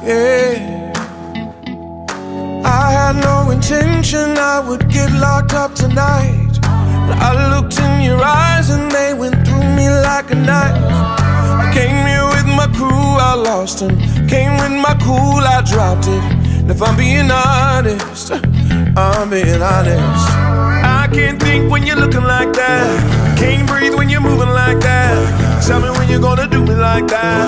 yeah. I had no intention I would get locked up tonight, but I looked in your eyes and they went through me like a knife. I came here with my crew, I lost them. Came with my cool, I dropped it. And if I'm being honest, I'm being honest. I can't think when you're looking like that. Can't breathe when you're moving like that. Tell me when you're gonna do me like that.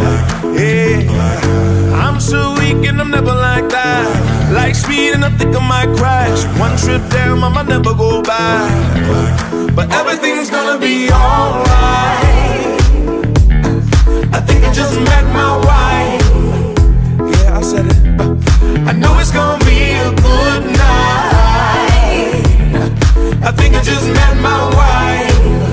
Yeah, I'm so weak and I'm never like that. Like speed and I think I might crash. One trip down, I might never go back. But everything's gonna be alright. I think I just met my wife. Yeah, I said it. I know it's gonna be a good night. I think I just met my wife.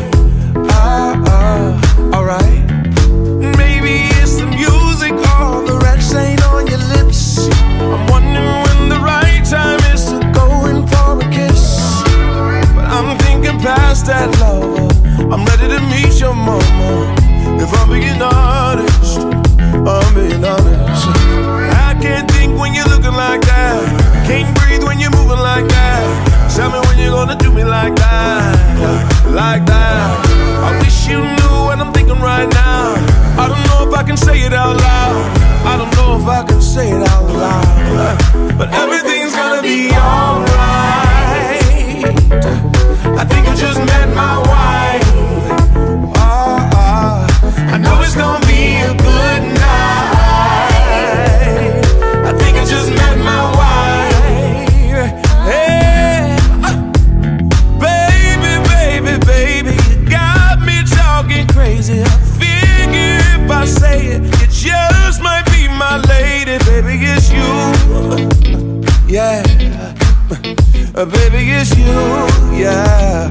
Alright. Maybe it's the music or the red stain on your lips. I'm wondering when the right time is to go in for a kiss. But I'm thinking past that, lover. I'm ready to meet your mama. If I'm being honest, I'm being honest. I can't think when you're looking like that. Can't breathe when you're moving like that. Tell me when you're gonna do me like that. Like that. I wish you knew what I'm thinking right now. I don't know if I can say it out loud. I don't know if I can say it out loud. But everything's gonna be alright. I think I just met my wife. I know it's gonna be a good night. I think I just met my wife. Hey, baby, baby, you got me talking crazy. I figure if I say it, it just might be my lady. Baby, it's you. Yeah, baby, it's you. Yeah.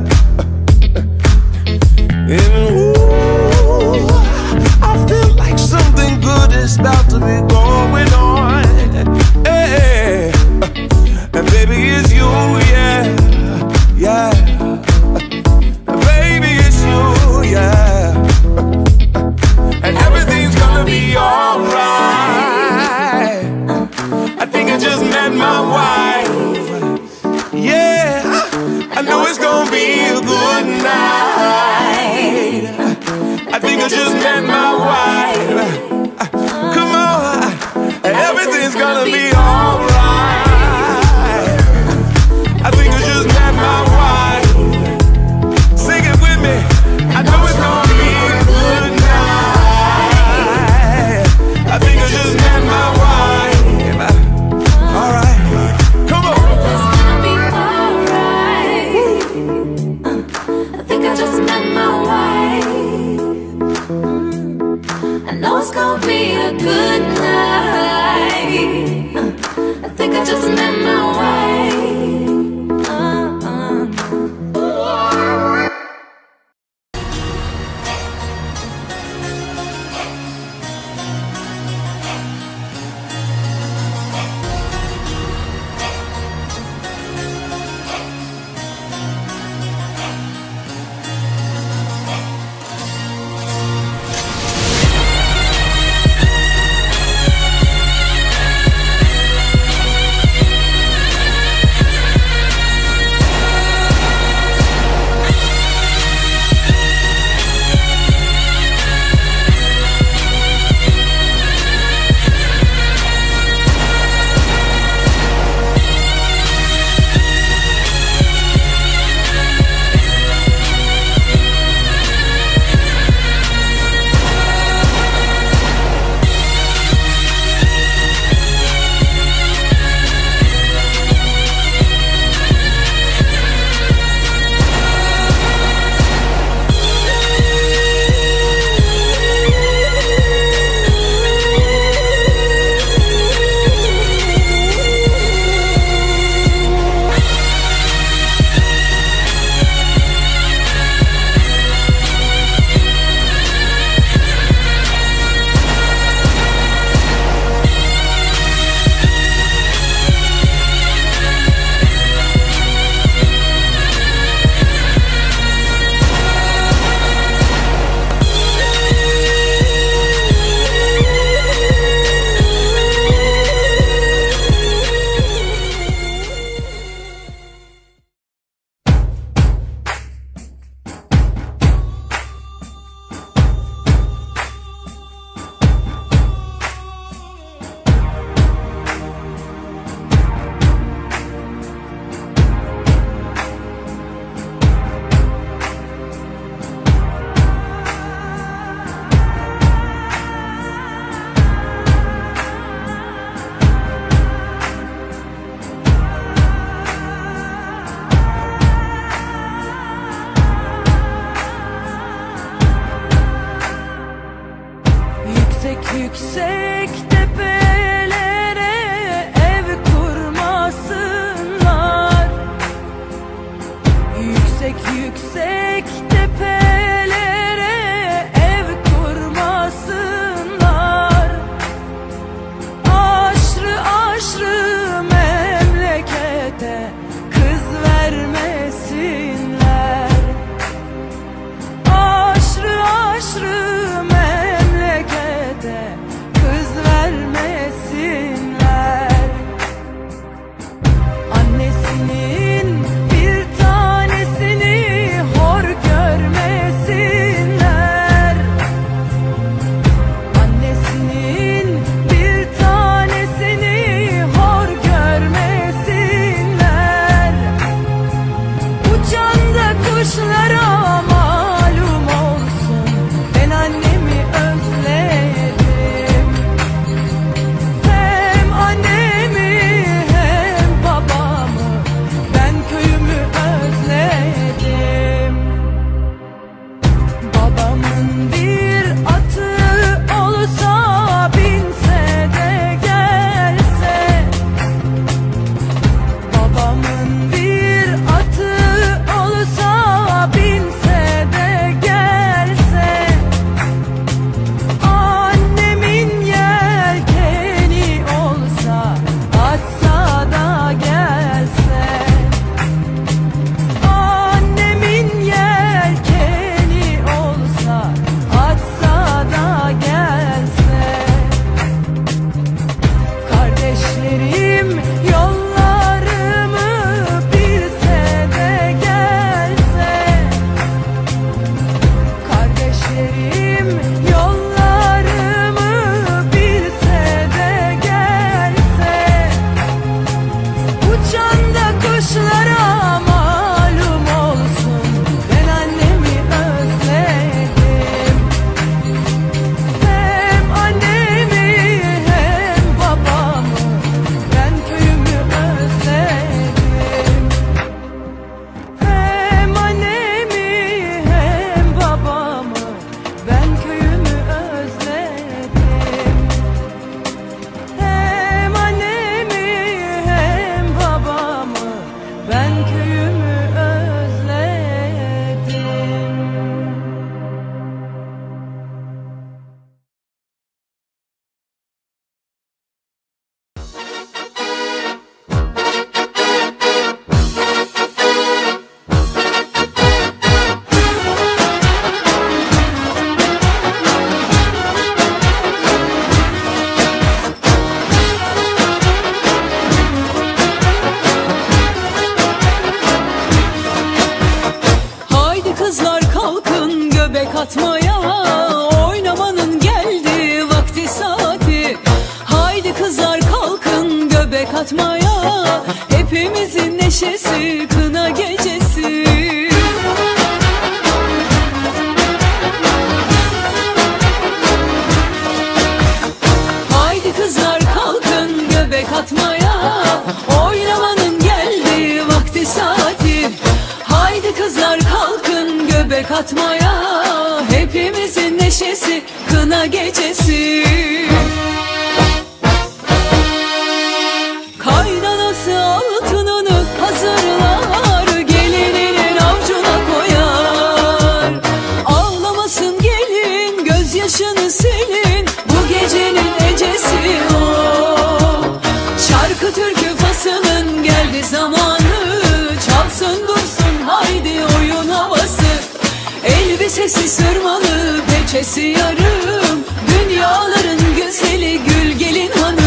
And ooh, I feel like something good is about to be going on. Hey, and baby, it's you, yeah, yeah. Baby, it's you, yeah. And everything's gonna be alright. I think I just met my wife. Yeah, I know it's gonna be a good night. I think I just met my wife. Come on, everything's gonna be alright. I think I just met my wife. Sing it with me. I know it's gonna be a good night. I think I just met my wife. Alright, come on. Everything's gonna be alright. I think I just met my wife. I know it's gonna be a good night. I think I just met my wife. Yüksek yüksek tepelere ev kurmasınlar. Yüksek yüksek tepelere ev kurmasınlar. Aşrı aşrı memlekete kız vermesinler. Aşrı aşrı memlekete kız vermesinler. Annesinin bir tanesini hor görmesinler. Annesinin bir tanesini hor görmesinler. Uçan da kuşlara malum olsun, ben annemi özledim. Hem annemi hem babamı, ben köyümü özledim. Babamın bir atı olsa, binse de gelse. Babamın bir atı olsa, binse de gelse. Annemin yelkeni olsa, açsa da gelse. Annemin yelkeni olsa, açsa da gelse. Kardeşlerim yollarımı bilse de gelse. Kardeşlerim yollarımı bilse de gelse. Uçan da kuşlara malum olsun, ben annemi özledim. Hem annemi hem babamı, ben köyümü özledim. Hem annemi hem babamı, ben köyümü özledim. Hem annemi hem babamı, ben köyümü özledim. Haydi kızlar kalkın göbek atmaya, oynamanın geldi vakti saati. Haydi kızlar kalkın göbek atmaya, hepimizin neşesi kına gecesi. Haydi kızlar kalkın göbek atmaya, oynamanın geldi vakti saati. Haydi kızlar kalkın göbek atmaya, hepimizin neşesi kına gecesi. Kaynanası altınını hazırlar, gelininin avcuna koyar. Ağlamasın gelin, gözyaşını silin, bu gecenin ecesi o. Şarkı türkü fasının geldi zamanı, çalsın dursun haydi oyun havası. Elbisesi sırmalı, peçesi yarım, dünyaların güzeli gül gelin hanım.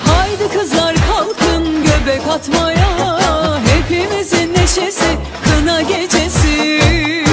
atmaya, hepimizin neşesi kına kına gecesi.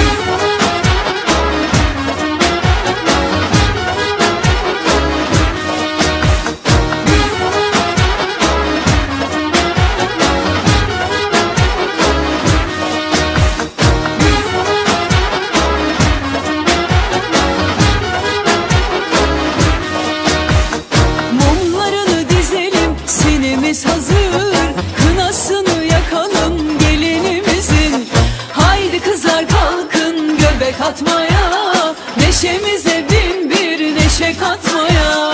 Mumlarını dizelim, sinimiz hazır, kınasını yakalım gelinimizin. Haydi kızlar kalkın göbek atmaya, neşemize bin bir neşe katmaya.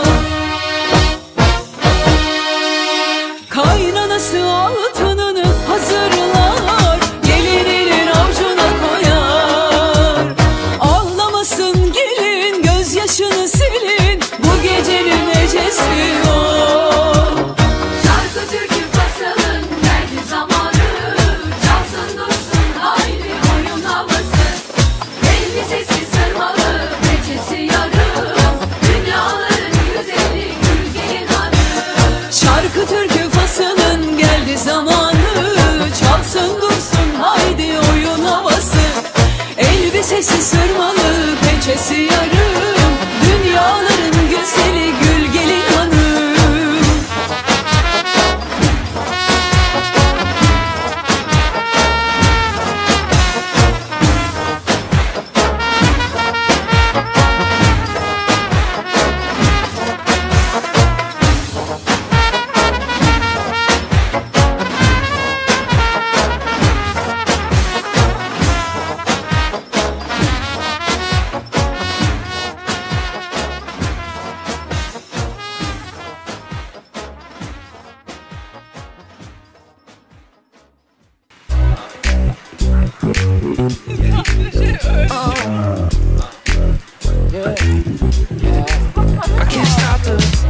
Kaynanası altınını hazırlar, gelininin avucuna koyar. Ağlamasın gelin, gözyaşını silin, bu gecenin ecesi o. Şarkı türkü basalım, geldi zamanı. Çalsın dursun haydi oyun havası. Elbisesi sırmalı, peçesi yarım. Dünyaların güzeli Gülgelin hanım. Şarkı türkü faslının geldi zamanı. Çalsın dursun haydi oyun havası. Elbisesi sırmalı, peçesi yarım. Dünyaların güzeli Gülgelin hanım. I can't stop this.